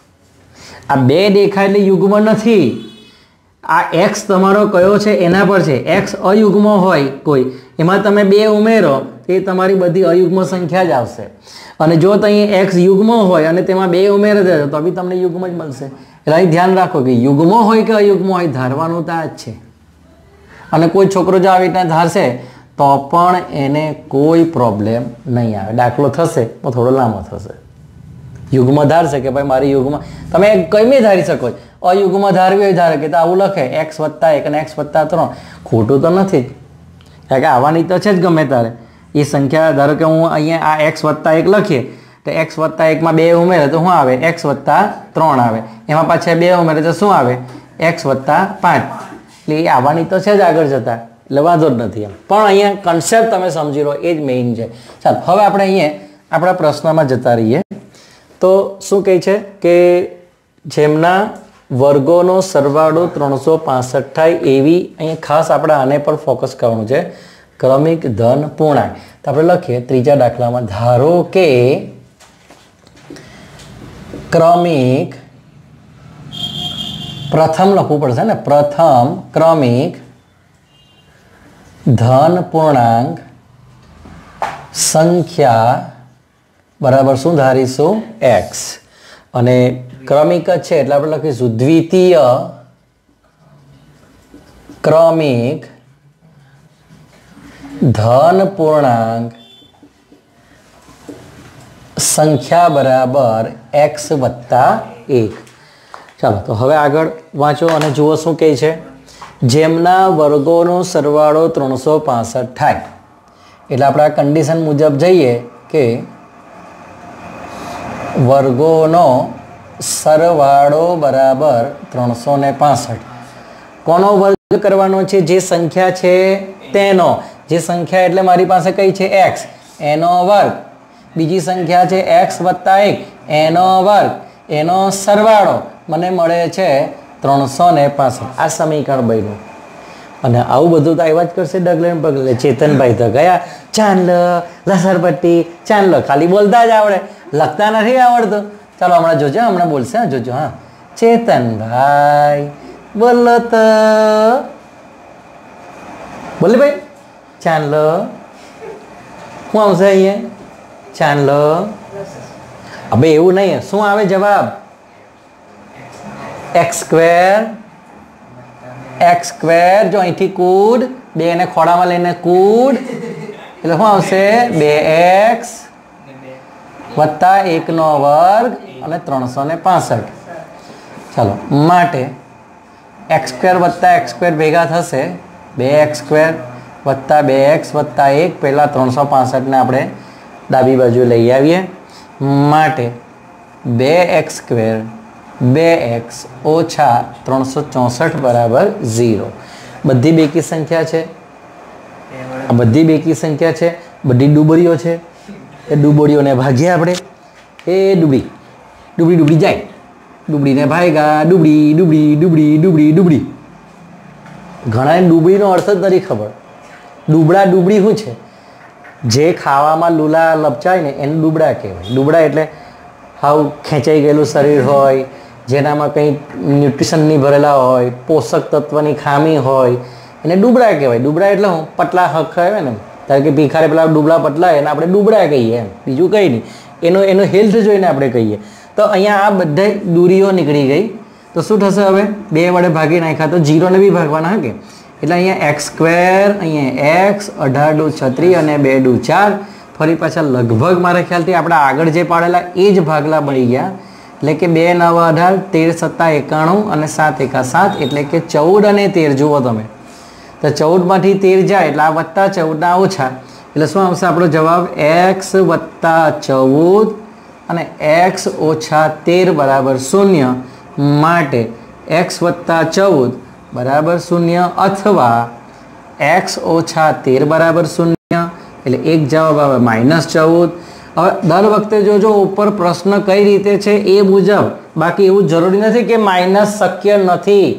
આ બે દેખાય એટલે યુગ્મ નથી. આ એક્સ તમારો કયો છે એના પર છે. એક્સ અયુગ્મ હોય કોઈ, એમાં તમે બે ઉમેરો એ તમારી બધી અયુગ્મ સંખ્યા જ આવશે. અને જો અહીં એક્સ યુગ્મ હોય અને તેમાં બે ઉમેરો દેજો તો બી તમને યુગ્મ જ મળશે. એટલે અહીં ધ્યાન રાખો કે યુગ્મ હોય કે અયુગ્મ હોય ધારવાનું તો આ જ છે. અને કોઈ છોકરો જો આવી રીતના ધારશે તો પણ એને કોઈ પ્રોબ્લેમ નહીં આવે. દાખલો થશે તો થોડો લાંબો થશે. યુગ્મ ધારશે કે ભાઈ મારી યુગ્મ, તમે કઈ ધારી શકો. અયુગ્મ ધારવી હોય ધારે કે તો આવું લખે એક્સ વત્તા એક અને એક્સ વત્તા ત્રણ. ખોટું તો નથી જ, કારણ કે આવવાની તો છે જ ગમે તારે એ સંખ્યા. ધારો કે હું અહીંયા આ એક્સ વત્તા એક લખીએ તો એક્સ વત્તા એકમાં બે ઉમેરે તો શું આવે? એક્સ વત્તા ત્રણ આવે. એમાં પાછા બે ઉમેરે તો શું આવે? એક્સ વત્તા પાંચ. એટલે એ આવવાની તો છે જ આગળ જતા, એટલે વાંધો જ નથી એમ. પણ અહીંયા કન્સેપ્ટ તમે સમજી લો એ જ મેઇન છે. ચાલો હવે આપણે અહીંયા આપણા પ્રશ્નમાં જતા રહીએ તો શું કહે છે કે જેમના વર્ગોનો સરવાળો ત્રણસો પાસઠ થાય એવી અહીંયા ખાસ આપણે આને પર ફોકસ કરવાનું છે ક્રમિક ધન પૂર્ણાંક. તો આપણે લખીએ ત્રીજા દાખલામાં ધારો કે ક્રમિક પ્રથમ લખવું પડશે ને પ્રથમ ક્રમિક ધન પૂર્ણાંક સંખ્યા બરાબર શું ધારીશું એક્સ અને ક્રમિક જ છે એટલે આપણે લખીશું દ્વિતીય ક્રમિક ધન પૂર્ણાંક સંખ્યા બરાબર એક્સ વત્તા એક. ચાલો તો હવે આગળ વાંચો અને જુઓ શું કહે છે. જેમના વર્ગોનો સરવાળો ત્રણસો પાસઠ થાય એટલે આપણે આ કન્ડિશન મુજબ જઈએ કે વર્ગોનો સરવાળો બરાબર ત્રણસો ને પાસઠ. કોનો વર્ગ કરવાનો છે? જે સંખ્યા છે તેનો. જે સંખ્યા એટલે મારી પાસે કઈ છે એક્સ એનો વર્ગ. બીજી સંખ્યા છે એક્સ વત્તા એક એનો વર્ગ. એનો સરવાળો મને મળે છે ત્રણસો ને પાસઠ. આ સમીકરણ બન્યું અને આવું બધું તો આવ્યા જ કરશે ડગલે ને પગલે. ચેતનભાઈ તો ગયા ચાંદ લસરપટ્ટી ચાંદ ખાલી બોલતા જ આવડે, લખતા નથી આવડતું. ચાલો હમણાં જોજો, હમણાં બોલશે. હા જોજો. હા ચેતનભાઈ બોલો તો, બોલે ભાઈ ચાંદ શું આવશે અહીંયા? ચાંદ. હવે એવું નહીં, શું આવે જવાબ? X square. એક્સ સ્ક્વેર જો અહીંથી કૂદ, બે એને ખોડામાં લઈને કૂદ એટલે શું આવશે? બે એક્સ વત્તા એકનો વર્ગ અને ત્રણસો ને પાસઠ. ચાલો માટે એક્સ સ્ક્વેર વત્તા એક્સ સ્ક્વેર ભેગા થશે બે એક્સ સ્ક્વેર વત્તા બે એક્સ વત્તા એક. પહેલાં ત્રણસો પાસઠને આપણે ડાબી બાજુ લઈ આવીએ. માટે બે એક્સ સ્ક્વેર બે એક્સ ઓછા ત્રણસો ચોસઠ બરાબર ઝીરો. બધી બેકી સંખ્યા છે, આ બધી બેકી સંખ્યા છે, બધી ડૂબરીઓ છે. એ ડૂબડીઓને ભાગીએ આપણે. એ ડૂબડી ડૂબડી ડૂબડી જાય, ડૂબડીને ભાગ્યા ડૂબડી ડૂબડી ડૂબડી ડૂબડી ડૂબડી. ઘણા ડૂબડીનો અર્થ જ નથી ખબર. ડૂબડા ડૂબડી શું છે? જે ખાવામાં લૂલા લપચાય ને એને ડૂબડા કહેવાય. ડૂબડા એટલે હાવ ખેંચાઈ ગયેલું શરીર હોય, જેનામાં કંઈ ન્યુટ્રિશન નહીં ભરેલા હોય, પોષક તત્વની ખામી હોય, એને ડૂબડા કહેવાય. ડૂબડા એટલે હું પતલા હક કહેવાય ને, કારણ કે ભીખારે પેલા ડૂબલા પતલા એને આપણે ડૂબડા કહીએ એમ, બીજું કંઈ નહીં. એનો એનો હેલ્થ જોઈને આપણે કહીએ. તો અહીંયા આ બધા દૂરીઓ નીકળી ગઈ તો શું થશે? હવે બે વડે ભાગી નાખ્યા તો જીરોને બી ભાગવાના હા કે. એટલે અહીંયા એક્સ સ્ક્વેર, અહીંયા એક્સ, અઢાર ડુ છત્રીસ અને બે ડુ ચાર. ફરી પાછા લગભગ મારા ખ્યાલથી આપણે આગળ જે પાડેલા એ જ ભાગલા બની ગયા. એટલે કે બે નવ અઢાર, તેર સત્તા એકાણું અને સાત એકા સાત, એટલે કે ચૌદ અને તેર. જુઓ તમે તો ચૌદમાંથી તેર જાય એટલે આ વત્તા ચૌદના ઓછા એટલે શું આવશે આપણો જવાબ? એક્સ વત્તા ચૌદ અને એક્સ ઓછા તેર બરાબર શૂન્ય. માટે એક્સ વત્તા ચૌદ બરાબર શૂન્ય અથવા એક્સ ઓછા તેર બરાબર શૂન્ય. એટલે એક જવાબ આવે માઇનસ ચૌદ. હવે દર વખતે જોજો ઉપર પ્રશ્ન કઈ રીતે છે એ મુજબ, બાકી એવું જરૂરી નથી કે માઇનસ શક્ય નથી.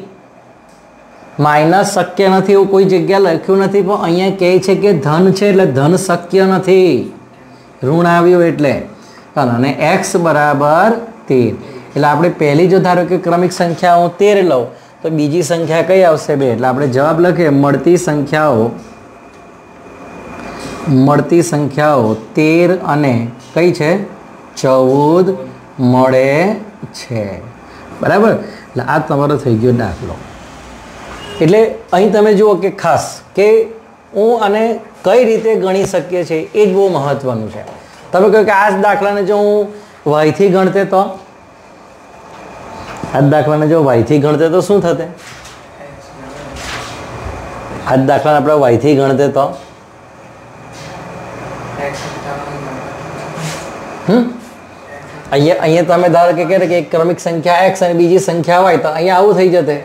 માઇનસ શક્ય નથી એવું કોઈ જગ્યા લખ્યું નથી, પણ અહીંયા કહે છે કે ધન છે એટલે ધન શક્ય નથી. ઋણ આવ્યું એટલે. અને એક્સ બરાબર તેર એટલે આપણે પહેલી જો ધારો કે ક્રમિક સંખ્યા હું તેર લઉં તો બીજી સંખ્યા કઈ આવશે? બે. એટલે આપણે જવાબ લખીએ મળતી સંખ્યાઓ મળતી સંખ્યાઓ તેર અને કઈ છે? ચૌદ મળે છે. બરાબર. એટલે આ તમારો થઈ ગયો દાખલો. એટલે અહીં તમે જુઓ કે ખાસ કે હું આને કઈ રીતે ગણી શકીએ છીએ એ જ બહુ મહત્વનું છે. તમે કહો કે આ જ દાખલાને જો હું વાયથી ગણતે તો આ જ દાખલાને જો વાયથી ગણતે તો શું થતે? આ જ દાખલાને આપણે વાયથી ગણતે તો હમ અહીંયા અહીંયા તમે ધારો કે કહે કે એક ક્રમિક સંખ્યા એક્સ અને બીજી સંખ્યા વાય, તો અહીંયા આવું થઈ જતે.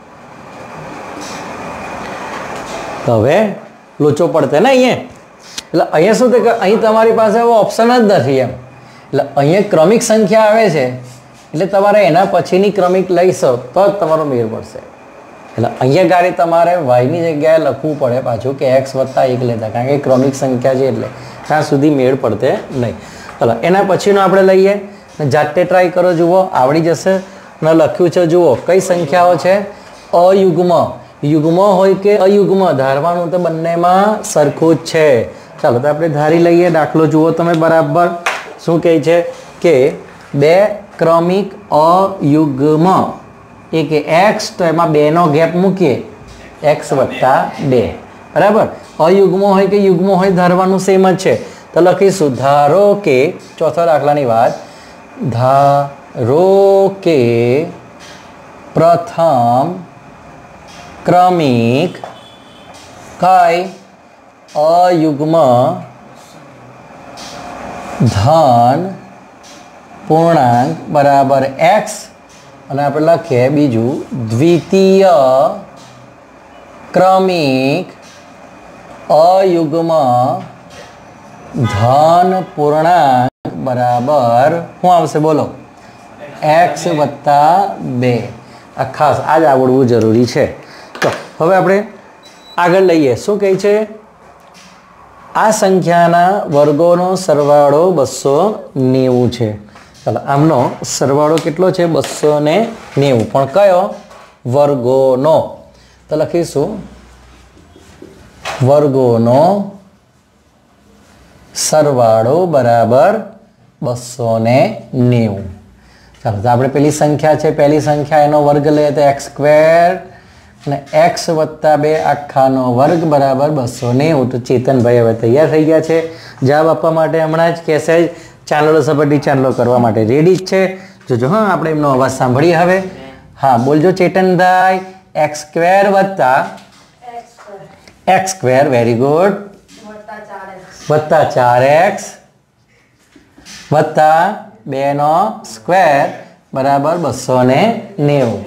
તો હવે લોચો પડતે ને અહીંયા. એટલે અહીંયા શું થાય કે અહીં તમારી પાસે એવો ઓપ્શન જ નથી એમ. એટલે અહીંયા ક્રમિક સંખ્યા આવે છે એટલે તમારે એના પછીની ક્રમિક લઈશો તો જ તમારો મેળ પડશે. એટલે અહીંયા ગાડી તમારે વાયની જગ્યાએ લખવું પડે પાછું કે એક્સ વત્તા એક લેતા, કારણ કે ક્રમિક સંખ્યા છે એટલે ત્યાં સુધી મેળ પડતે નહીં. ચાલો એના પછીનો આપણે લઈએ, જાતે ટ્રાય કરો, જુઓ આવડી જશે. અને લખ્યું છે જુઓ કઈ સંખ્યાઓ છે, અયુગ્મ. યુગ્મ હોય કે અયુગ્મ ધારવાનું તો બંનેમાં સરખું જ છે. ચાલો તો આપણે ધારી લઈએ. દાખલો જુઓ તમે બરાબર. શું કહે છે કે બે ક્રમિક અયુગ્મ એ કે એક્સ, તો એમાં બે નો ગેપ મૂકીએ, એક્સ વત્તા બે, બરાબર. અયુગ્મ હોય કે યુગ્મ હોય ધારવાનું સેમ જ છે. તો લખીશું ધારો કે, ચોથા દાખલાની વાત, ધારો કે પ્રથમ ક્રમિક કઈ અયુગ્મ ધન પૂર્ણાંક બરાબર એક્સ, અને આપણે લખીએ બીજું દ્વિતીય ક્રમિક અયુગ્મ ધન પૂર્ણાંક બરાબર શું આવશે બોલો, એક્સ વત્તા બે. આ ખાસ આ જ આવડવું જરૂરી છે. તો હવે આપણે આગળ લઈએ. શું કહે છે, આ સંખ્યાના વર્ગોનો સરવાળો બસો નેવું છે. ચાલો આમનો સરવાળો કેટલો છે, બસો ને નેવું, પણ કયો, વર્ગોનો. તો લખીશું વર્ગોનો સરવાળો બરાબર બસો ને નેવું. ચાલો તો આપણે પેલી સંખ્યા છે, પહેલી સંખ્યા એનો વર્ગ લઈએ તો એક્સ સ્ક્વેર અને એક્સ વત્તા બે આખાનો વર્ગ બરાબર બસો નેવું. તો ચેતનભાઈ હવે તૈયાર થઈ ગયા છે જવાબ આપવા માટે. હમણાં જ કહેશે જ ચાંદલો સપાટી ચાંદલો કરવા માટે રેડી જ છે. જોજો હા, આપણે એમનો અવાજ સાંભળીએ હવે. હા બોલજો ચેતનભાઈ. એક્સ સ્ક્વેર વત્તા એક્સ સ્ક્વેર, વેરી ગુડ, વત્તા ચાર એક્સ વત્તા બે નો સ્ક્વેર બરાબર બસો ને નેવું.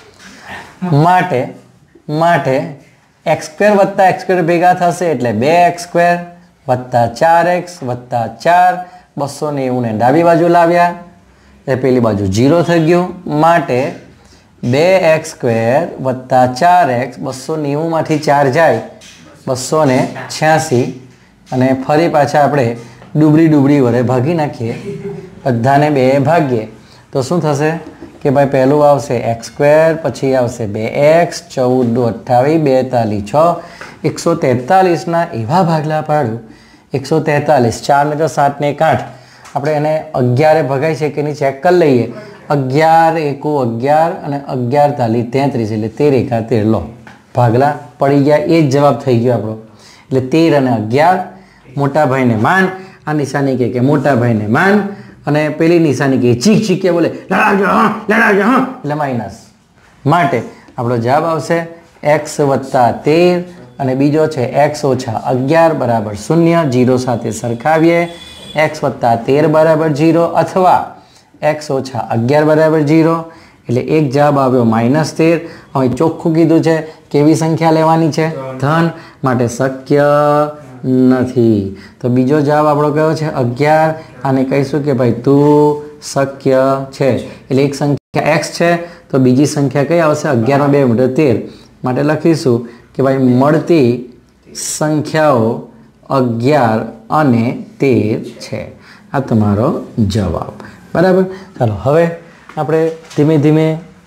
માટે માટે એક્સ સ્ક્વેર વત્તા એક્સ સ્ક્વેર ભેગા થશે એટલે બે એક્સ સ્ક્વેર વત્તા ચાર એક્સ વત્તા ચાર, બસો નેવું ને ડાબી બાજુ લાવ્યા એ પેલી બાજુ જીરો થઈ ગયું. માટે બે એક્સ સ્ક્વેર વત્તા ચાર એક્સ, બસો નેવુંમાંથી ચાર જાય બસો ને છ્યાસી, અને ફરી પાછા આપણે ડુબળી ડુબળી વડે ભાગી નાખીએ, બધાને બે ભાગીએ તો શું થશે કે ભાઈ પહેલું આવશે એક્સ સ્ક્વેર, પછી આવશે બે એક્સ, ચૌદ દુ અઠ્ઠાવીસ, બેતાલીસ છ, એકસો તેતાલીસના એવા ભાગલા પાડું, એકસો તેતાલીસ, ચાર ને તો સાત ને એક આઠ, આપણે એને અગિયારે ભગાય છે કે નહીં ચેક કરી લઈએ. અગિયાર એકુ અગિયાર અને અગિયાર તાલી તેત્રીસ, એટલે તેર એકા તેર, લો ભાગલા પડી ગયા. એ જ જવાબ થઈ ગયો આપણો. એટલે તેર અને અગિયાર, મોટા ભાઈને માન, આ નિશાની કહે કે મોટા ભાઈને માન, અને પેલી નિશાની કહે ચીક ચીક કે બોલે લડાવજો હા લડાવજો હા, એટલે માઇનસ. માટે આપણો જવાબ આવશે એક્સ વત્તા તેર અને બીજો છે એક્સ ઓછા અગિયાર બરાબર શૂન્ય. જીરો સાથે સરખાવીએ, એક્સ વત્તા તેર બરાબર જીરો અથવા એક્સ ઓછા અગિયાર બરાબર જીરો, એટલે એક જવાબ આવ્યો માઇનસ તેર. હવે ચોખ્ખું કીધું છે કેવી સંખ્યા લેવાની છે, ધન, માટે શક્ય નથી. તો બીજો જવાબ આપણો કયો છે અગિયાર. આને કહીશું કે ભાઈ તું શક્ય છે. એટલે એક સંખ્યા એક્સ છે તો બીજી સંખ્યા કઈ આવશે, અગિયારમાં બે મીટર તેર. માટે લખીશું કે ભાઈ મળતી સંખ્યાઓ અગિયાર અને તેર છે. આ તમારો જવાબ, બરાબર. ચાલો હવે આપણે ધીમે ધીમે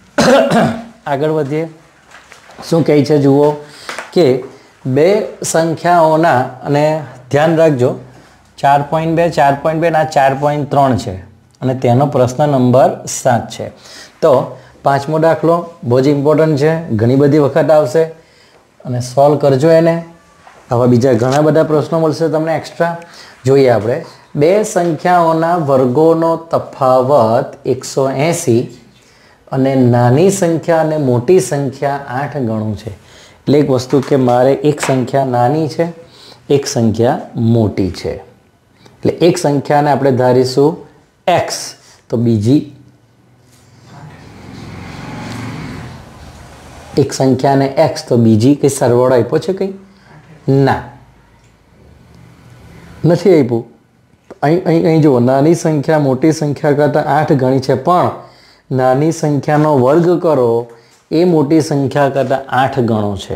આગળ વધીએ. શું કહે છે જુઓ કે બે સંખ્યાઓના, અને ધ્યાન રાખજો ચાર પોઈન્ટ બે ચાર પોઈન્ટ બે ના ચાર પોઈન્ટ ત્રણ છે અને તેનો પ્રશ્ન નંબર સાત છે. તો પાંચમો દાખલો બહુ જ ઇમ્પોર્ટન્ટ છે, ઘણી બધી વખત આવશે અને સોલ્વ કરજો એને. આવા બીજા ઘણા બધા પ્રશ્નો મળશે તમને એક્સ્ટ્રા. જોઈએ આપણે બે સંખ્યાઓના વર્ગોનો તફાવત એકસો એંસી અને નાની સંખ્યા અને મોટી સંખ્યા આઠ ગણું છે. એટલે એક વસ્તુ કે મારે એક સંખ્યા નાની છે, એક સંખ્યા મોટી છે. એટલે એક સંખ્યાને આપણે ધારીશું એક્સ, તો બીજી એક સંખ્યાને એક્સ તો બીજી કંઈ સરવાળો આપ્યો છે કંઈ ના. નથી આપ્યું. અહીં અહીં અહીં જુઓ, નાની સંખ્યા મોટી સંખ્યા કરતાં આઠ ગણી છે, પણ નાની સંખ્યાનો વર્ગ કરો એ મોટી સંખ્યા કરતાં આઠ ગણો છે.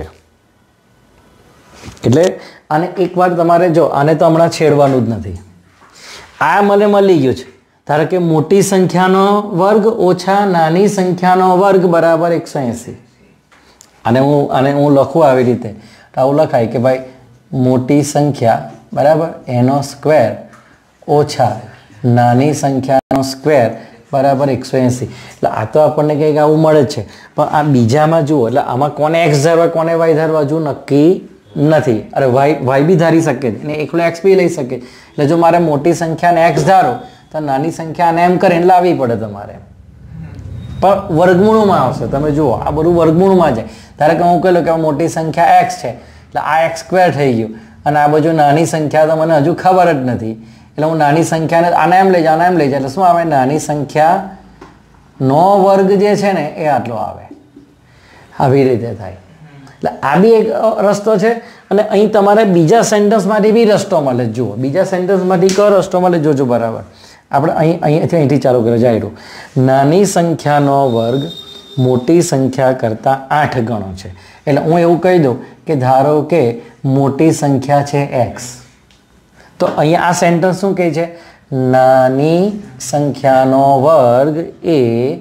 એટલે આને એકવાર તમારે જો, આને તો હમણાં છેડવાનું જ નથી. આ મને મળી ગયું છે. ધારો કે મોટી સંખ્યાનો વર્ગ ઓછા નાની સંખ્યાનો વર્ગ બરાબર એકસો એંસી. અને હું આને હું લખું આવી રીતે, તો આવું લખાય કે ભાઈ મોટી સંખ્યા બરાબર એનો સ્ક્વેર ઓછા નાની સંખ્યાનો સ્ક્વેર બરાબર એકસો એંસી. એટલે આ તો આપણને કંઈક આવું મળે છે. પણ આ બીજામાં જુઓ, એટલે આમાં કોને એક્સ ધારવા કોને વાય ધારવા હજુ નક્કી નથી. અરે વાય વાય બી ધારી શકે છે અને એકલો એક્સ બી લઈ શકે. એટલે જો મારે મોટી સંખ્યાને એક્સ ધારો તો નાની સંખ્યાને એમ કરીને લાવવી પડે તમારે, પણ વર્ગમૂળમાં આવશે. તમે જુઓ આ બધું વર્ગમૂળમાં જાય. ધારો કે હું કહ્યું કે મોટી સંખ્યા એક્સ છે, એટલે આ એક્સ સ્ક્વેર થઈ ગયું, અને આ બાજુ નાની સંખ્યા તો મને હજુ ખબર જ નથી. એટલે હું નાની સંખ્યાને આને એમ લઈ જાઉં, આને એમ લઈ જાઉં, એટલે શું આવે? નાની સંખ્યાનો વર્ગ જે છે ને એ આટલો આવે. આવી રીતે થાય. એટલે આ બી એક રસ્તો છે. અને અહીં તમારે બીજા સેન્ટેન્સમાંથી બી રસ્તો મળે. જુઓ બીજા સેન્ટેન્સમાંથી કયો રસ્તો મળે જોજો બરાબર. આપણે અહીં અહીંથી અહીંથી ચાલુ કરે જાય. નાની સંખ્યાનો વર્ગ મોટી સંખ્યા કરતાં આઠ ગણો છે. એટલે હું એવું કહી દઉં કે ધારો કે મોટી સંખ્યા છે એક્સ, તો અહીંયા આ સેન્ટેન્સ શું કહે છે? નાની સંખ્યાનો વર્ગ એ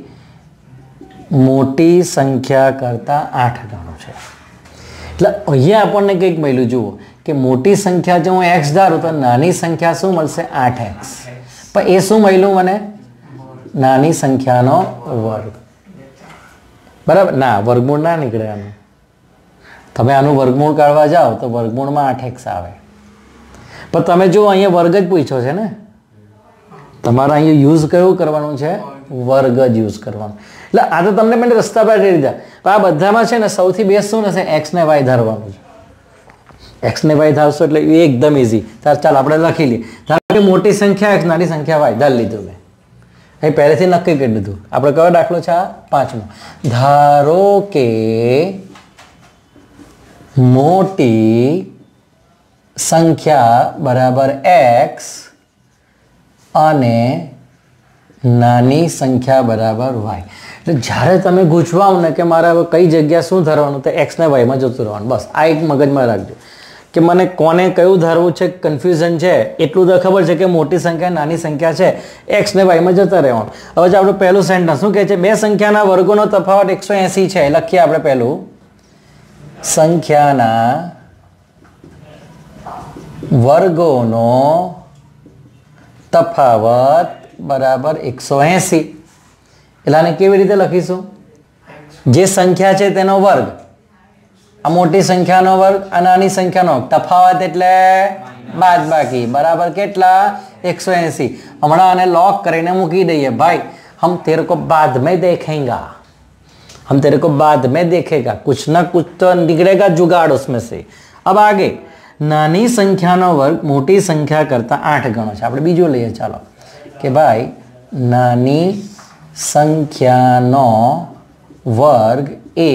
મોટી સંખ્યા કરતાં આઠ ગણો છે. એટલે અહીંયા આપણને કંઈક મળ્યું. જુઓ કે મોટી સંખ્યા જો હું એક્સ ધારું તો નાની સંખ્યા શું મળશે? આઠ એક્સ. પણ એ શું મળ્યું મને? નાની સંખ્યાનો વર્ગ. બરાબર? ના, વર્ગમૂળ ના નીકળે આનું. તમે આનું વર્ગમૂળ કાઢવા જાઓ તો વર્ગમૂળમાં આઠ એક્સ આવે. પણ તમે જો અહીંયા વર્ગ જ પૂછ્યો છે ને, તમારે અહીંયા યુઝ કયું કરવાનું છે? વર્ગ જ યુઝ કરવાનું. એટલે આ તો તમને મને રસ્તા પર કરી દીધા. પણ આ બધામાં છે ને સૌથી બેસ્ટ શું હશે? એક્સ ને વાય ધારવાનું છે. એક્સ ને વાય ધારશો એટલે એ એકદમ ઇઝી. ચાલ આપણે લખી લઈએ. ધારો કે મોટી સંખ્યા એક્સ, નાની સંખ્યા વાય ધારી લીધું મેં. અહીં પહેલેથી નક્કી કરી દીધું. આપણે કયો દાખલો છે? આ પાંચમો. ધારો કે મોટી સંખ્યા બરાબર એક્સ અને નાની સંખ્યા બરાબર વાય. એટલે જ્યારે તમે ગૂંચવાઓ ને કે મારે હવે કઈ જગ્યા શું ધારવાનું, તો એક્સ ને વાયમાં જતું રહેવાનું. બસ આ એક મગજમાં રાખજો કે મને કોને કયું ધારવું છે, કન્ફ્યુઝન છે. એટલું તો ખબર છે કે મોટી સંખ્યા નાની સંખ્યા છે, એક્સ ને વાયમાં જતા રહેવાનું. હવે જો આપણું પહેલું સેન્ટેન્સ શું કહે છે? બે સંખ્યાના વર્ગોનો તફાવત એકસો એંસી છે. લખીએ આપણે પહેલું, સંખ્યાના વર્ગોનો તફાવત બરાબર એકસો એંસી. એટલે આને કેવી રીતે લખીશું? જે સંખ્યા છે તેનો વર્ગ, આ મોટી સંખ્યાનો વર્ગ, આ નાની સંખ્યાનો તફાવત એટલે બાદબાકી બરાબર કેટલા? એકસો એંસી. હમણાં આને લોક કરીને મૂકી દઈએ. ભાઈ हम तेरे को बाद में देखेंगे, हम तेरे को बाद में देखेगा, कुछ ना कुछ तो निकलेगा जुगाड़ उसमें से. अब आगे નાની સંખ્યાનો વર્ગ મોટી સંખ્યા કરતાં આઠ ગણો છે. આપણે બીજું લઈએ. ચાલો કે ભાઈ નાની સંખ્યાનો વર્ગ એ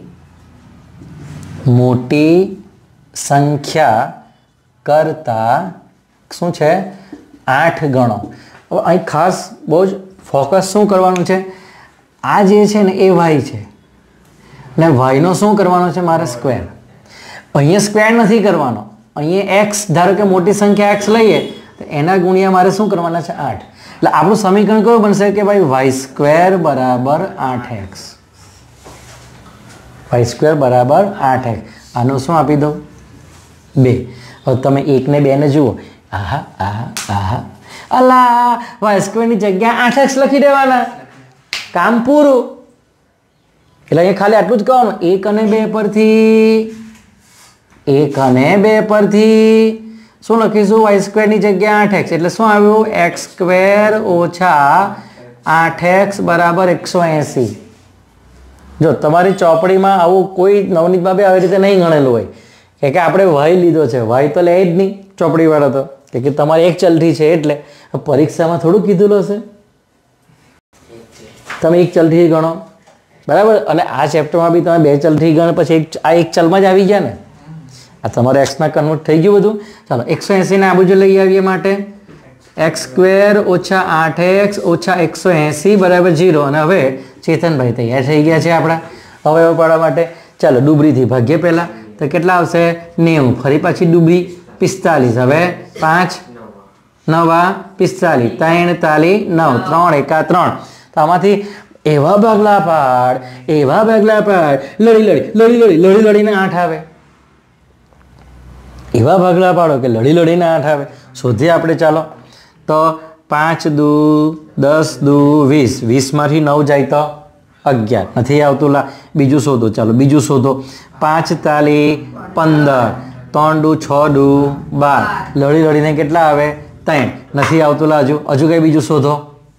મોટી સંખ્યા કરતાં શું છે? આઠ ગણો. હવે અહીં ખાસ બહુ જ ફોકસ શું કરવાનું છે? આ જે છે ને એ વાય છે ને વાયનો શું કરવાનો છે? મારે સ્ક્વેર. અહીંયા સ્ક્વેર નથી કરવાનો. અહીંયા એક્સ, ધારો કે મોટી સંખ્યા એક્સ લઈએ તો એના ગુણ્યા મારે શું કરવાના છે? આઠ. એટલે આપણું સમીકરણ કયું બનશે કે ભાઈ વાય સ્ક્વેર બરાબર આઠ એક્સ. વાય સ્ક્વેર બરાબર આઠ એક્સ. આનું શું આપી દઉં? બે. હવે તમે એક ને બે ને જુઓ. આહા આહા આહા, અલા વાય સ્ક્વેરની જગ્યાએ આઠ એક્સ લખી દેવાના, કામ પૂરું. એટલે અહીંયા ખાલી આટલું જ કહેવાનું, એક અને બે પરથી એક અને બે પરથી શું લખીશું? વાય સ્ક્વેરની જગ્યાએ આઠ એક્સ. એટલે શું આવ્યું? એક્સ સ્ક્વેર ઓછા આઠ એક્સ બરાબર એકસો એંસી. જો તમારી ચોપડીમાં આવું કોઈ નવનીત બાબે આવી રીતે નહીં ગણેલું હોય કે આપણે વાય લીધો છે, વાય તો લે જ નહીં ચોપડીવાળા તો, કે તમારે એક ચલથી છે. એટલે પરીક્ષામાં થોડું કીધું હશે તમે એક ચલથી ગણો બરાબર. અને આ ચેપ્ટરમાં બી તમે બે ચલથી ગણ પછી એક આ એક ચલમાં જ આવી ગયા ને. આ તમારે એક્સમાં કન્વર્ટ થઈ ગયું બધું. ચાલો એકસો એંસીને આ બાજુ લઈ આવીએ માટે એક્સ સ્ક્વેર ઓછા આઠ એક્સ ઓછા એકસો એંસી બરાબર જીરો. અને હવે ચેતનભાઈ તૈયાર થઈ ગયા છે આપણા અવયવ પાડવા માટે. ચાલો ડુબરીથી ભાગ્યે પહેલાં તો કેટલા આવશે નેવું. ફરી પાછી ડુબરી પિસ્તાલીસ. હવે પાંચ નવા પિસ્તાલીસ ત્રણ તાલી નવ ત્રણ એકા ત્રણ. તો આમાંથી એવા ભાગલા પાડ એવા ભાગલા પાડ લડી લડી લડી લડી લડી લડીને આઠ આવે. એવા ભાગલા પાડો કે લડી લડીને આઠ આવે. શોધીએ આપણે. ચાલો તો પાંચ દુ દસ દુ વીસ. વીસમાંથી નવ જાય તો અગિયાર. નથી આવતું લા બીજું શોધો. ચાલો બીજું શોધો. પાંચ તાલી પંદર. ત્રણ દુ છ દુ બાર. લડી લડીને કેટલા આવે ત્રણ. નથી આવતું લા હજુ હજુ કંઈ બીજું શોધો.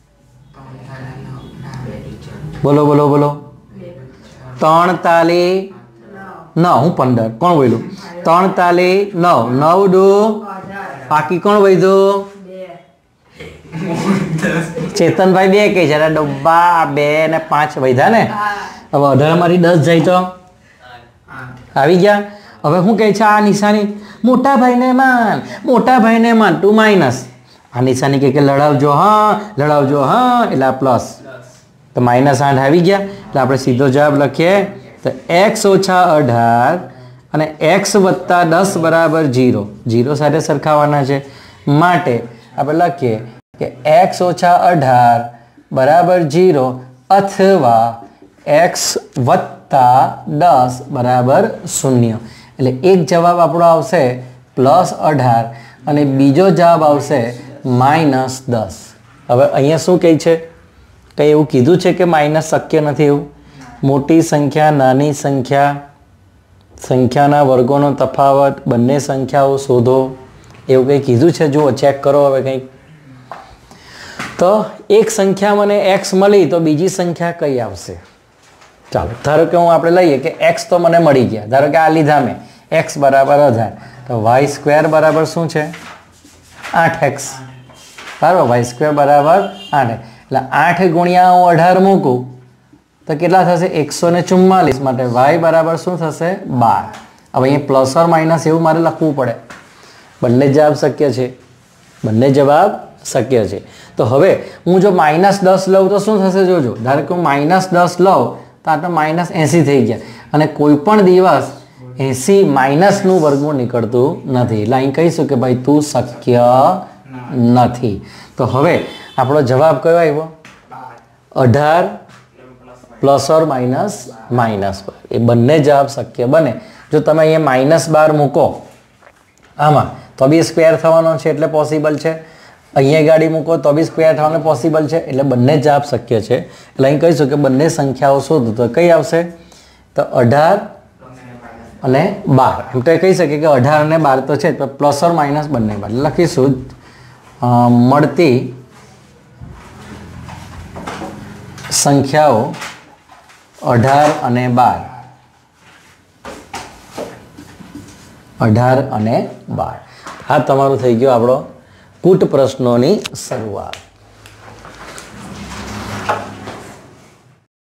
બોલો બોલો બોલો. ત્રણ તાલી નવ. હું પંદર કોણ બોલ્યું? ત્રણ તાલી નવ. નવ દુ બાકી કોણ વધ્યું? ચેતનભાઈ બે કહે છે ડબ્બા બે ને પાંચ વધ્યા ને. હવે અઢાર માંથી દસ જાય તો આવી ગયા. હવે શું કહે છે આ નિશાની મોટા ભાઈને માન મોટા ભાઈને માન ટુ માઇનસ. આ નિશાની કે લડાવજો હા લડાવજો હા એટલે આ પ્લસ. તો માઇનસ આઠ આવી ગયા. એટલે આપણે સીધો જવાબ લખીએ તો એક્સ ઓછા અઢાર અને એક્સ વત્તા દસ બરાબર જીરો. જીરો સાથે સરખાવાના છે માટે આપણે લખીએ કે એક્સ ઓછા અઢાર બરાબર જીરો અથવા એક્સ વત્તા દસ બરાબર શૂન્ય. એટલે એક જવાબ આપણો આવશે પ્લસ અઢાર અને બીજો જવાબ આવશે માઇનસ દસ. હવે અહીંયા શું કહે છે? કંઈ એવું કીધું છે કે માઇનસ શક્ય નથી એવું? મોટી સંખ્યા નાની સંખ્યા સંખ્યાના વર્ગોનો તફાવત બંને સંખ્યાઓ શોધો એવું કંઈ કીધું છે? જુઓ ચેક કરો હવે કંઈક. તો એક સંખ્યા મને એક્સ મળી તો બીજી સંખ્યા કઈ આવશે? ચાલો ધારો કે હું આપણે લઈએ કે એક્સ તો મને મળી ગયા. ધારો કે આ લીધા મેં એક્સ બરાબર અઢાર. તો વાય સ્ક્વેર બરાબર શું છે? આઠ એક્સ. બરાબર વાય સ્ક્વેર બરાબર આઠ. એટલે આઠ ગુણ્યા હું અઢાર મૂકું તો કેટલા થશે? એકસો ને ચુમ્માલીસ. માટે વાય બરાબર શું થશે? બાર. હવે અહીંયા પ્લસ ઓર માઇનસ એવું મારે લખવું પડે. બંને જવાબ શક્ય છે. બંને જવાબ શક્ય છે. તો હવે હું જો માઇનસ દસ લઉં તો શું થશે જોજો. ધારો કે હું માઇનસ દસ લઉં તો આ તો માઇનસ એંસી થઈ ગયા. અને કોઈ પણ દિવસ એંસી માઇનસનું વર્ગમૂળ નીકળતું નથી. એટલે અહીં કહીશું કે ભાઈ તું શક્ય નથી. તો હવે આપણો જવાબ કયો આવ્યો? અઢાર પ્લસ ઓર માઇનસ માઇનસ બાર. એ બંને જવાબ શક્ય બને. જો તમે અહીંયા માઇનસ બાર મૂકો આમાં તો બી સ્ક્વેર થવાનો છે એટલે પોસિબલ છે. અહીંયા ગાડી મૂકો તો બી સ્ક્વેર થવાનું પોસિબલ છે. એટલે બંને જવાબ શક્ય છે. એટલે અહીં કહીશું કે બંને સંખ્યાઓ શોધો તો કઈ આવશે? તો અઢાર અને બાર. એમ તો કહી શકીએ કે અઢાર અને બાર તો છે તો પ્લસ ઓર માઇનસ બંને બાર લખીશું. મળતી સંખ્યાઓ અઢાર અને બાર. અઢાર અને બાર. આ તમારું થઈ ગયો આપણો કૂટ પ્રશ્નોની શરૂઆત.